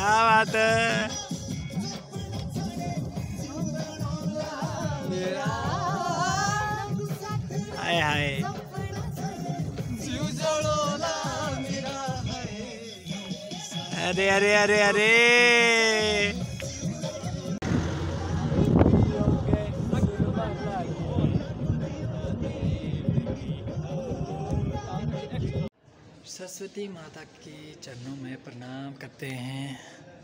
क्या बात है। हाय हाय, अरे अरे अरे अरे, सरस्वती माता के चरणों में प्रणाम करते हैं।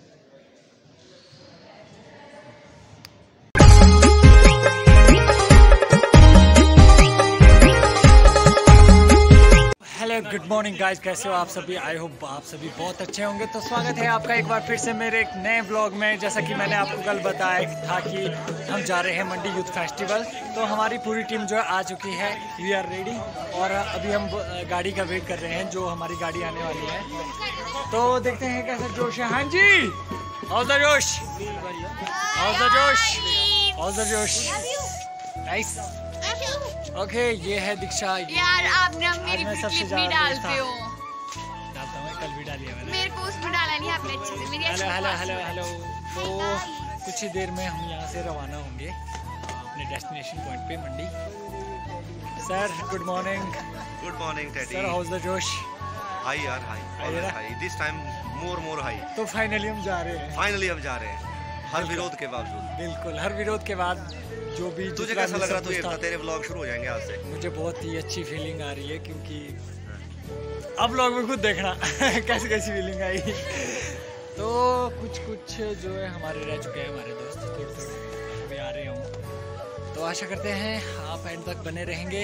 हेलो गुड मॉर्निंग गाइस, कैसे हो आप सभी? आई होप आप सभी बहुत अच्छे होंगे। तो स्वागत है आपका एक बार फिर से मेरे एक नए ब्लॉग में। जैसा कि मैंने आपको कल बताया था कि हम जा रहे हैं मंडी यूथ फेस्टिवल, तो हमारी पूरी टीम जो है आ चुकी है। वी आर रेडी और अभी हम गाड़ी का वेट कर रहे हैं, जो हमारी गाड़ी आने वाली है। तो देखते हैं कैसा जोश है। हाँ जी, how the josh, how the josh, how the josh, nice. Okay, ये है दीक्षा। यार आपने मेरी क्लिप नहीं डालते हो। डालता हूँ, कल भी डाली है मैंने। मेरे को उसमें डाला नहीं आपने अच्छे से। मेरी हेलो हेलो हेलो हेलो। तो कुछ ही देर में हम यहाँ से रवाना होंगे अपने डेस्टिनेशन पॉइंट पे, Mandi. Sir good morning. Good morning Teddy. Sir how's the josh? High यार, high this time more high. तो फाइनली हम जा रहे हैं। फाइनली हम जा रहे हैं, हर विरोध के बावजूद। बिल्कुल, हर विरोध के बाद। जो भी तुझे कैसा लग रहा? तुझे तेरे व्लॉग शुरू हो जाएंगे आज से। मुझे बहुत ही अच्छी फीलिंग आ रही है, क्योंकि अब व्लॉग में खुद देखना कैसी कैसी फीलिंग आई। तो कुछ जो है हमारे रह चुके हैं, हमारे दोस्त थोड़े अभी आ रहे हों। तो आशा करते हैं आप एंड तक बने रहेंगे।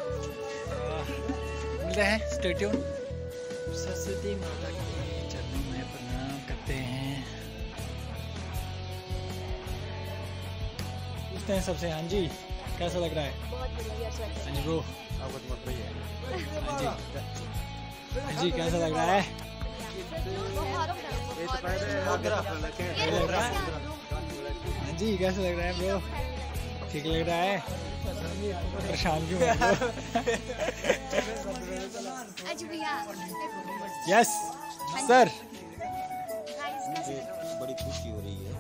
मिलते हैं, स्टे ट्यून। सरस्वती माता के चरणों में प्रणाम करते हैं। पूछते हैं सबसे। हाँ जी, कैसा लग रहा है? बहुत बढ़िया सर। हाँ जी ब्रो, हाँ जी, हाँ जी, कैसा लग रहा है? हाँ जी, कैसा लग रहा है ब्रो? ठीक लग रहा है? परेशान क्यों है ब्रो? Yes sir. बड़ी खुशी हो रही है।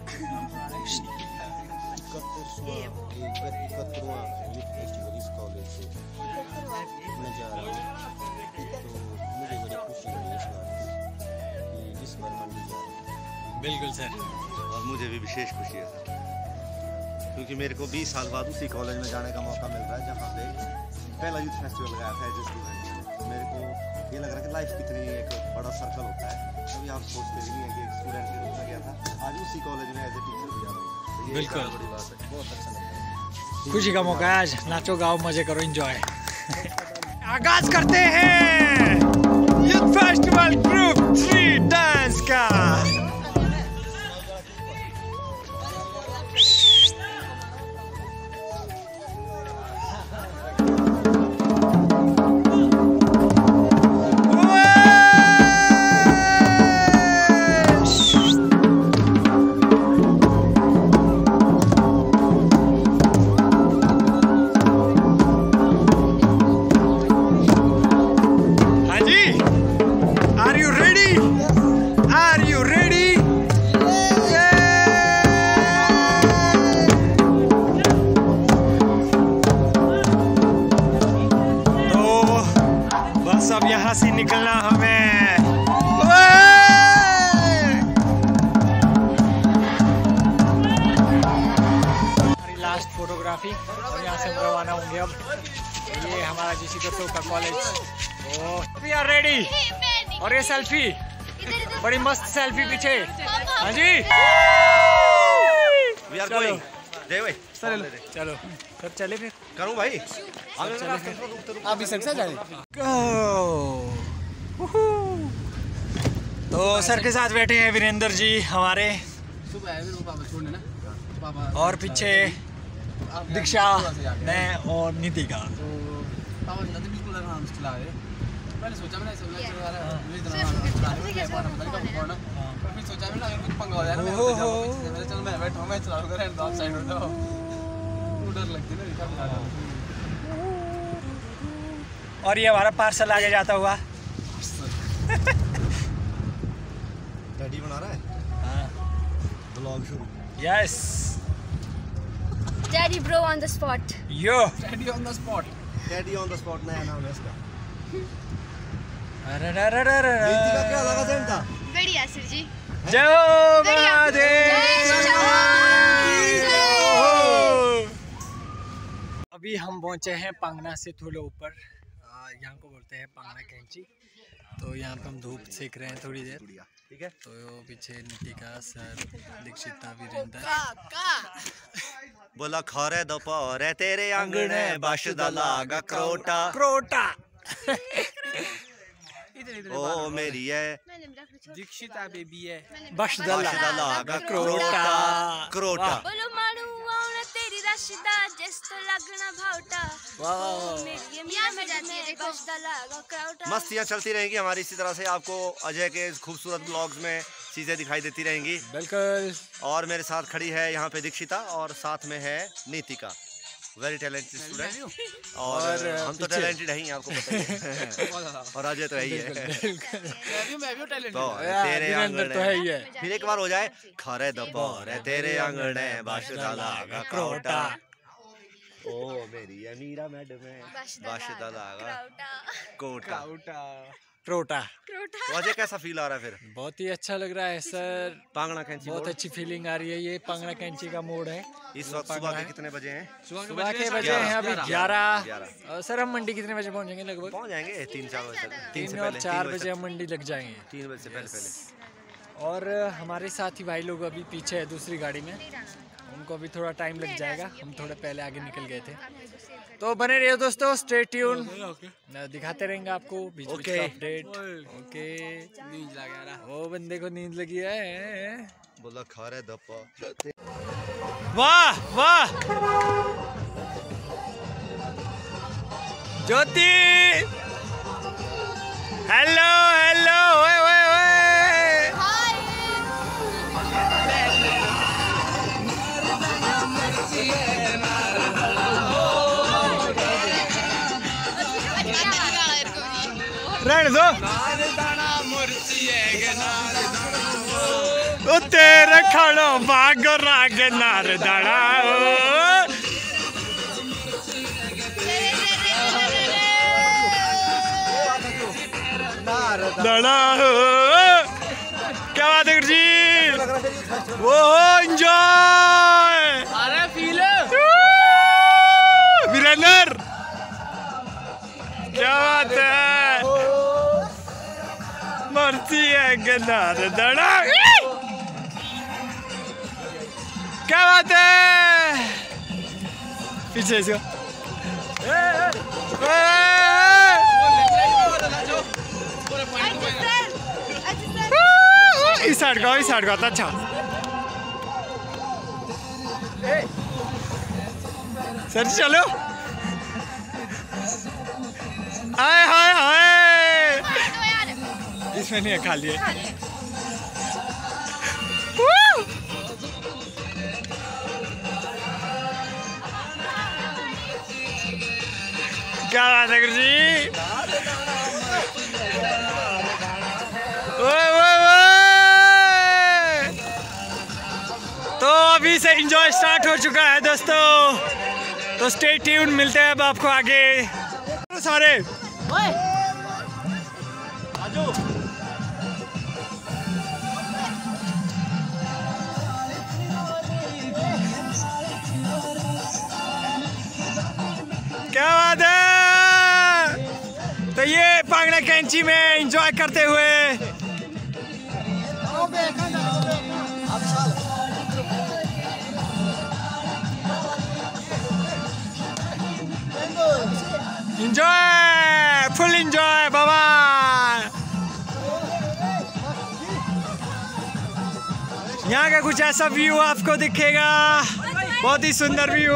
71वां यूथ फेस्टिवल इस कॉलेज से मैं जा रहा हूँ, तो मुझे बड़ी खुशी हुई इस बार कि इस बार मंडी जा रहा हूँ। बिल्कुल सर, और मुझे भी विशेष खुशी है सर, क्योंकि मेरे को 20 साल बाद उसी कॉलेज में जाने का मौका मिल रहा है जहाँ पे पहला यूथ फेस्टिवल लगाया था एज ए स्टूडेंट। मेरे को ये लग रहा है कि लाइफ कितनी एक बड़ा सर्कल होता है, कभी आप सोचते भी नहीं है कि एक स्टूडेंट के रूप में गया था, आज उसी कॉलेज में एज ए टीचर भी जा रहा हूँ। बिल्कुल बड़ी बात है, बहुत अच्छा लगता है। खुशी का मौका है आज। नाचो गाओ, मजे करो, एंजॉय। आगाज करते हैं यूथ फेस्टिवल ग्रुप 3 डांस का। अब यहाँ से निकलना हमें। हमारी लास्ट फोटोग्राफी और यहाँ से हम रवाना होंगे। अब ये हमारा जीसी दत्तो का कॉलेज। We are ready. और ये सेल्फी, बड़ी मस्त सेल्फी पीछे। हाँ जी, वी आर गोइंग। चलो चलो सर, चले फिर। करूँ भाई? आप भी सर जाए। तो सर के साथ बैठे हैं वीरेंद्र जी हमारे, और पीछे दीक्षा, मैं और नितिका। मैंने सोचा मैंने पंगा हो यार, चल मैं बैठा हूं, मैं चलाऊंगा, रहने आप साइड हो जाओ। डर लगती है ना। और ये हमारा पार्सल आगे जाता हुआ। डैडी बना रहा है। ब्लॉग शुरू। Yes Daddy bro on the spot. Yo Steady on the spot. Daddy on the spot नया नाम है इसका। अरे नीति का क्या लगा सेंट था? बढ़िया सर जी। जय महादेव। अभी हम पहुंचे हैं पांगना से थोड़े ऊपर, यहाँ को बोलते हैं पांगना कैंची। तो यहाँ पे हम धूप सेक रहे हैं थोड़ी देर, ठीक है। तो पीछे नितिका सर, दीक्षिता, वीरेंद्र। बोला खरे दोपहर है तेरे आंगणे बश दलागा क्रोटा क्रोटा। ओ मेरी है दीक्षिता बेबी है। बश दलागा क्रोटा क्रोटा। बोलो मारू आउना तेरी राशिदा जस्तो लगना भावटा। मेरी मियां में जाती है बस दलागा क्राउटा। मस्तियाँ चलती रहेंगी हमारी, इसी तरह से आपको अजय के खूबसूरत ब्लॉग्स में चीजें दिखाई देती रहेंगी। बिल्कुल। और मेरे साथ खड़ी है यहाँ पे दीक्षिता और साथ में है नीतिका, वेरी टैलेंटेड स्टूडेंट। और हम तो टैलेंटेड हैं, आपको पता ही है। और अजय तो है ही है। मैं भी टैलेंट तो तेरे वीरेंद्र तो है ही है। फिर एक बार हो जाए, खरे दोपहर है तेरे आंगणे बश दलागा क्रोटा। ओ मेरी अमीरा मैडम है बश दलागा कोटा। क्रोटा। तो अजय कैसा फील आ रहा है फिर? बहुत ही अच्छा लग रहा है सर, पांगना कैंची बहुत मोड़। अच्छी फीलिंग आ रही है। ये पांगना कैंची का मोड़ है। इस वक्त सुबह के कितने बजे हैं? सुबह के बजे हैं अभी 11। और सर हम मंडी कितने बजे पहुंचेंगे लगभग? पहुंच जाएंगे 3-4 बजे तक। 3 और 4 बजे हम मंडी लग जाएंगे। 3 बजे से पहले। और हमारे साथी भाई लोग अभी पीछे है दूसरी गाड़ी में, उनको अभी थोड़ा टाइम लग जाएगा, हम थोड़े पहले आगे निकल गए थे। तो बने रहिए दोस्तों, स्टे ट्यून, दिखाते रहेंगे आपको बीच बीच का अपडेट। ओके। नींद लग गया। वो बंदे को नींद लगी है। बोला खरे दोपहर। वाह वाह ज्योति, हेलो हेलो, ओए ओए ओए। रहने दो। ओ तेरे खानो बाग राग नार दाड़ा दाड़ा। क्या बात है जी? वो एंजॉय। अरे फील वीरेंद्र, क्या बात है? मरती है गनार दड़ा। क्या बात है? पीछे इसको इस साइड का अच्छा। सर चलो। हाय हाय हाय, इसमें नहीं है, खा लिए। क्या बात है गुरु जी? ओए ओए ओए। तो अभी से एंजॉय स्टार्ट हो चुका है दोस्तों, तो स्टे ट्यून, मिलते हैं अब आपको आगे। सारे क्या बात है? तो ये पांगना कैंची में एंजॉय करते हुए एंजॉय, फुल एंजॉय बाबा। यहाँ का कुछ ऐसा व्यू आपको दिखेगा, बहुत ही सुंदर view.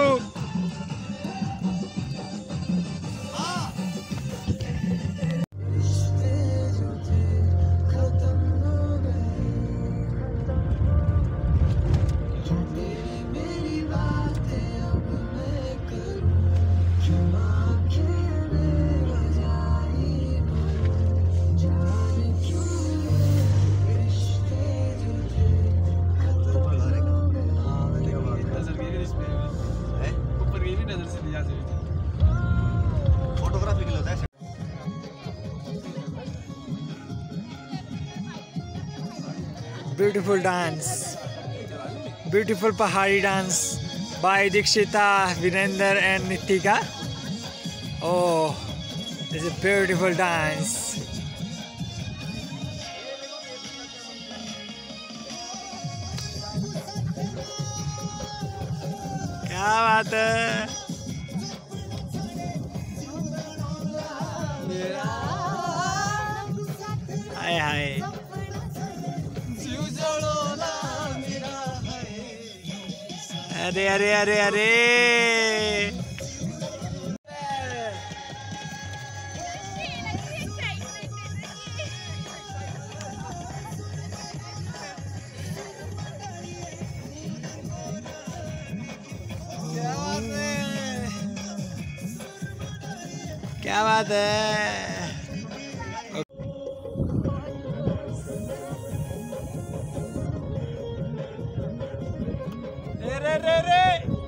Beautiful dance, beautiful Pahadi dance by Dikshita, Virendra and Nitika. Oh, this is beautiful dance. क्या बात है। हाय हाय, अरे अरे अरे अरे, क्या बात है। रे रे रे,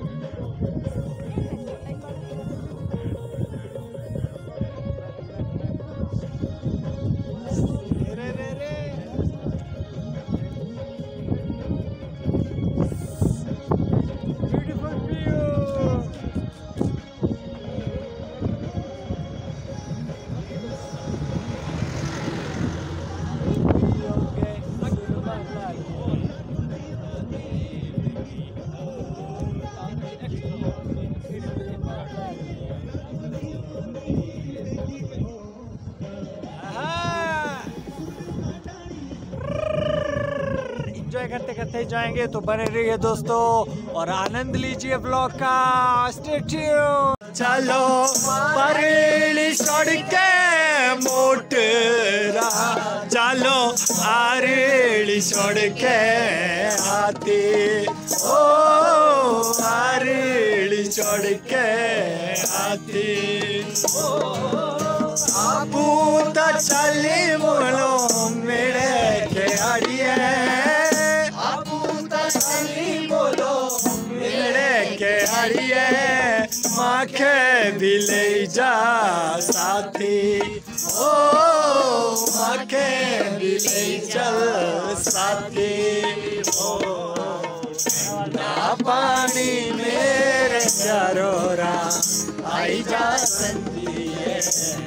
करते करते जाएंगे, तो बने रहिए दोस्तों और आनंद लीजिए ब्लॉग का। Stay tuned. चलो परेली सड़के मोटरा, चलो आरेली सड़के आती, ओ आरेली सड़के आती, आपू तो चली बोलो मेरे के अड़िए, बोलो मेरे के अड़िए, माखे भी ले जा साथी, ओ माखे भी ले चल साथी, ओ ना पानी मेरे चारोरा आई जा संदी है,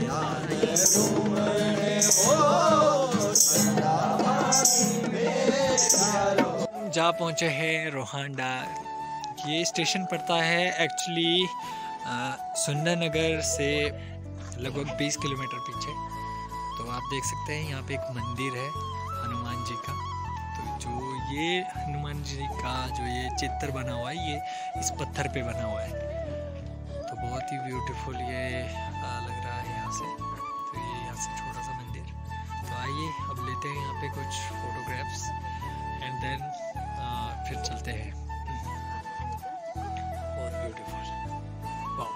जहाँ पहुँचे हैं रोहांडा। ये स्टेशन पड़ता है एक्चुअली सुंदरनगर से लगभग 20 किलोमीटर पीछे। तो आप देख सकते हैं यहाँ पे एक मंदिर है हनुमान जी का। तो जो ये हनुमान जी का जो ये चित्र बना हुआ है, ये इस पत्थर पे बना हुआ है। तो बहुत ही ब्यूटीफुल ये लग रहा है यहाँ से। तो ये यहाँ से छोटा सा मंदिर। तो आइए अब लेते हैं यहाँ पे कुछ फोटोग्राफ्स एंड देन फिर चलते हैं। बहुत ब्यूटीफुल, वाह।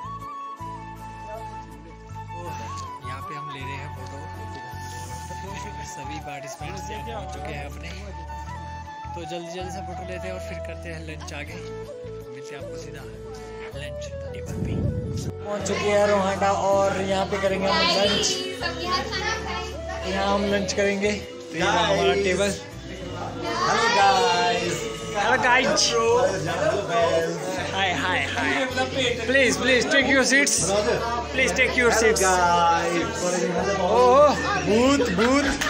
यहाँ पे हम ले रहे हैं फोटो। सभी पार्टिसिपेंट्स पहुँच चुके हैं अपने। तो जल्दी जल्दी से फोटो लेते हैं और फिर करते हैं लंच आगे। मिलते हैं आपको सीधा लंच टेबल पे। पहुँच चुके हैं रोहांडा और यहाँ पे करेंगे हम लंच। यहाँ हम लंच करेंगे। तो ये हमारा table. Hello guys, hello guys, hi hi hi. Please please take your seats, please take your seats. Oh भूत भूत।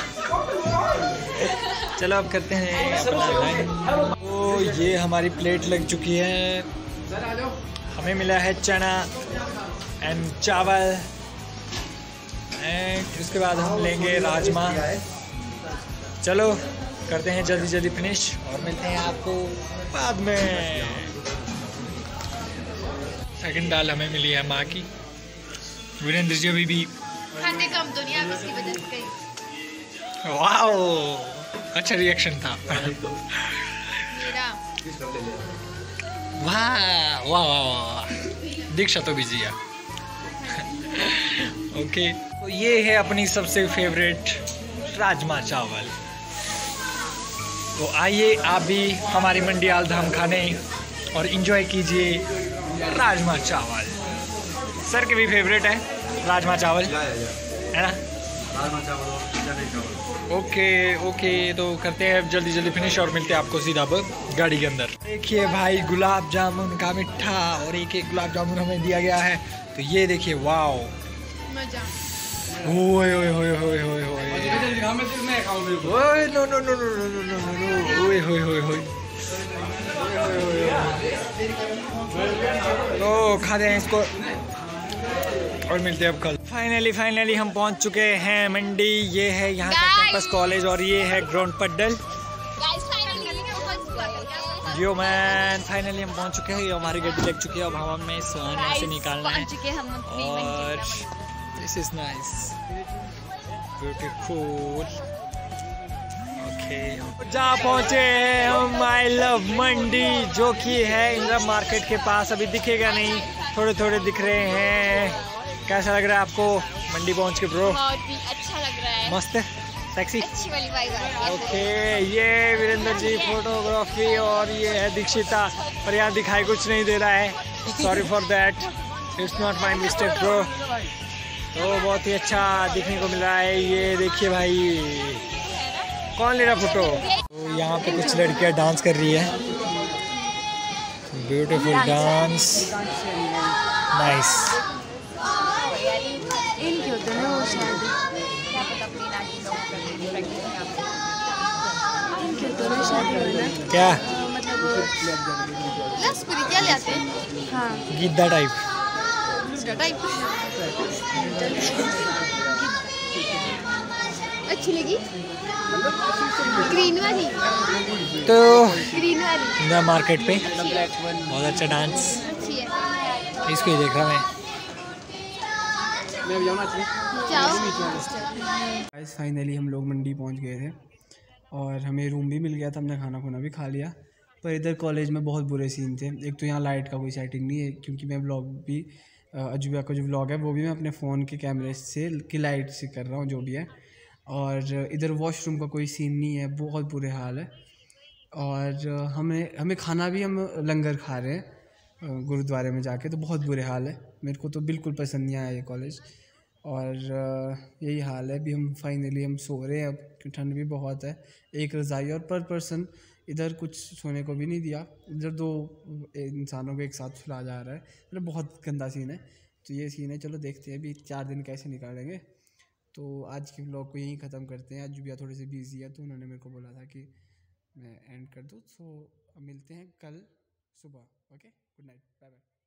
चलो अब करते हैं अपना लंच। तो ये हमारी प्लेट लग चुकी है। हमें मिला है चना एंड चावल एंड उसके बाद हम लेंगे राजमा। चलो करते हैं जल्दी जल्दी फिनिश और मिलते हैं आपको बाद में। सेकंड दाल हमें मिली है माँ की। वीरेंद्र जी अभी भी खाते कम दुनिया में उसकी वजह से गई। वाओ, अच्छा रिएक्शन था। वाह वाह वाह, दीक्षा तो बिजी है। ओके, तो ये है अपनी सबसे फेवरेट राजमा चावल। तो आइए आप भी हमारी मंडियाल धाम खाने और एंजॉय कीजिए राजमा चावल। सर के भी फेवरेट है राजमा चावल, है ना? राजमा चावल ओके ओके, तो करते हैं जल्दी जल्दी फिनिश और मिलते हैं आपको सीधा अब गाड़ी के अंदर। देखिए भाई गुलाब जामुन का मिठा और एक एक गुलाब जामुन हमें दिया गया है, तो ये देखिए वाओ, ओए ओए ओए ओए ओए ओए, no no no no no no no no, ओए ओए ओए ओए, तो खाते हैं इसको और मिलते हैं अब कल। फाइनली हम पहुंच चुके हैं मंडी। ये है यहाँ का कैंपस कॉलेज और ये है ground Paddal. Yo man, finally हम पहुंच चुके हैं। ये हमारी गाड़ी लग चुकी है, अब हमें सामान यहाँ से निकालना है और this is nice, beautiful. Okay, जहाँ पहुँचे हैं हम आई लव मंडी, जो कि है इंदिरा मार्केट के पास। अभी दिखेगा नहीं, थोड़े थोड़े दिख रहे हैं। कैसा लग रहा है आपको मंडी पहुँच के ब्रो? बहुत ही अच्छा लग रहा है, मस्त है, सेक्सी, अच्छी वाली वाइब आ रही है। ओके, ये वीरेंद्र जी फोटोग्राफी और ये है दीक्षिता, पर यहाँ दिखाई कुछ नहीं दे रहा है, sorry for that, it's not my mistake bro. तो बहुत ही अच्छा दिखने को मिल रहा है। ये देखिए भाई, कौन ले रहा फोटो? तो यहाँ पे कुछ लड़कियाँ डांस कर रही है, ब्यूटीफुल डांस, नाइस। इनकी होते हैं वो शादी, क्या पता अपनी नाटी लोग कर रही है, इनकी होते हैं शादी वाला, क्या मतलब लस्कुरी क्या लेते हैं? हाँ, गीदा टाइप। टाइप अच्छी लगी, ग्रीन वाली, तो ग्रीन वाली इंदिरा मार्केट पे बहुत अच्छा डांस, अच्छी है। इसको ही देख रहा मैं। गाइस फाइनली हम लोग मंडी पहुंच गए थे और हमें रूम भी मिल गया था, हमने खाना खुना भी खा लिया। पर इधर कॉलेज में बहुत बुरे सीन थे। एक तो यहाँ लाइट का कोई सेटिंग नहीं है, क्योंकि मैं व्लॉग भी अजूबा का जो व्लॉग है वो भी मैं अपने फ़ोन के कैमरे से की लाइट से कर रहा हूँ, जो भी है। और इधर वॉशरूम का कोई सीन नहीं है, बहुत बुरे हाल है। और हमें खाना भी, हम लंगर खा रहे हैं गुरुद्वारे में जाके, तो बहुत बुरे हाल है। मेरे को तो बिल्कुल पसंद नहीं आया ये कॉलेज। और यही हाल है। अभी हम सो रहे हैं अब, क्योंकि ठंड भी बहुत है। एक रज़ाई और पर पर्सन, इधर कुछ सोने को भी नहीं दिया। इधर 2 इंसानों को एक साथ सुला जा रहा है, मतलब बहुत गंदा सीन है। तो ये सीन है, चलो देखते हैं अभी 4 दिन कैसे निकालेंगे। तो आज के व्लॉग को यहीं ख़त्म करते हैं। आज जुबिया थोड़ी सी बिजी है, तो उन्होंने मेरे को बोला था कि मैं एंड कर दूँ। सो अब मिलते हैं कल सुबह। Okay, good night, bye bye.